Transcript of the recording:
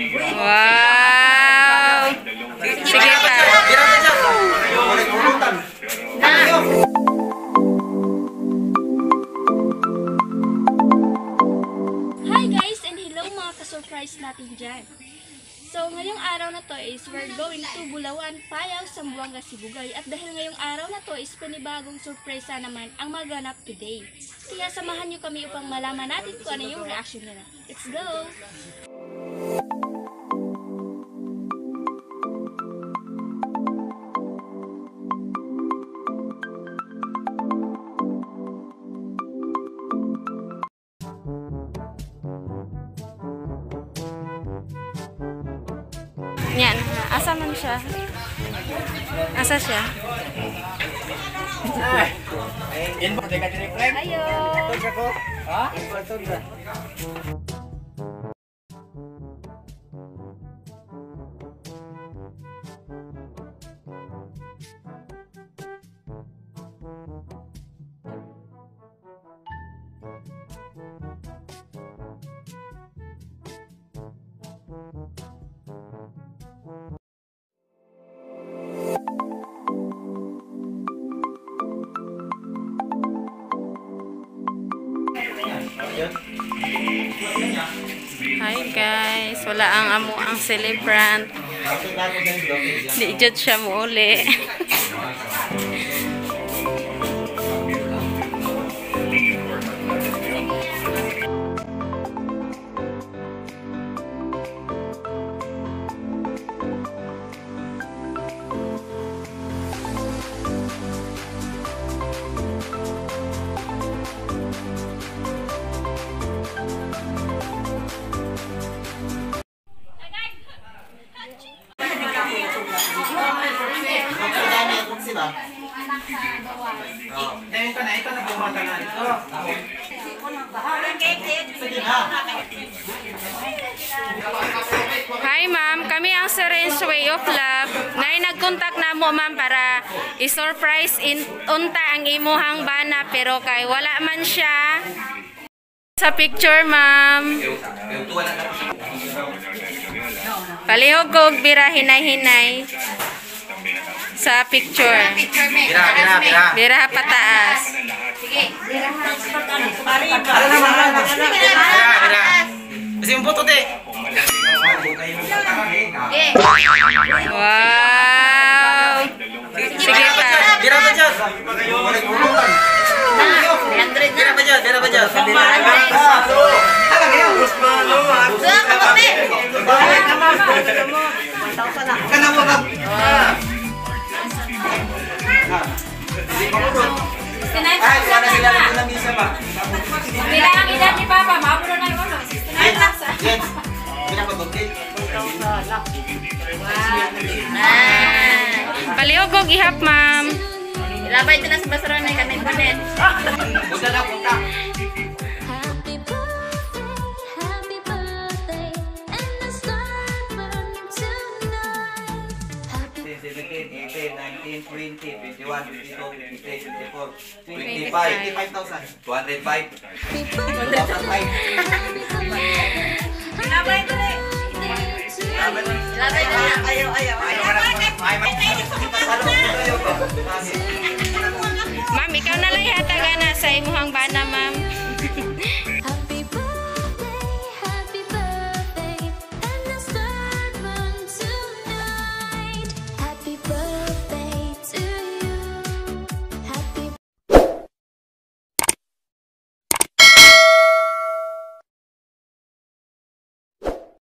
Wow! Sige pa. Hi guys and hello mga ka-surprise natin dyan. So ngayong araw na to is we're going to Bulawan, Payao, Zamboanga, Sibugay. At dahil ngayong araw na to is panibagong surpresa naman ang maganap today. Kaya samahan nyo kami upang malaman natin kung ano yung reaction nila. Let's go! Yan, asa man siya? Asa siya? Ayo! Hi guys, wala ang amo ang celebrant. Di jud siya muli. Hi ma'am, kami ang Seren's Way of Love. Nagkontak na mo ma'am para i-surprise unta ang imuhang bana pero kay wala man siya sa picture ma'am. Palihog kog bira hinay-hinay sa picture. Bira pataas. Sige, Kasi yung puto, te. Wow! Sige pa. Bira ba dyan? Bira ba dyan? Bira ba dyan? Bila ang edad ni Papa, mabro na yung ano. Palihog ihap ma'am. Ilabay ito na sa basura na kanay panet. Punta na, punta. $25,000. $205.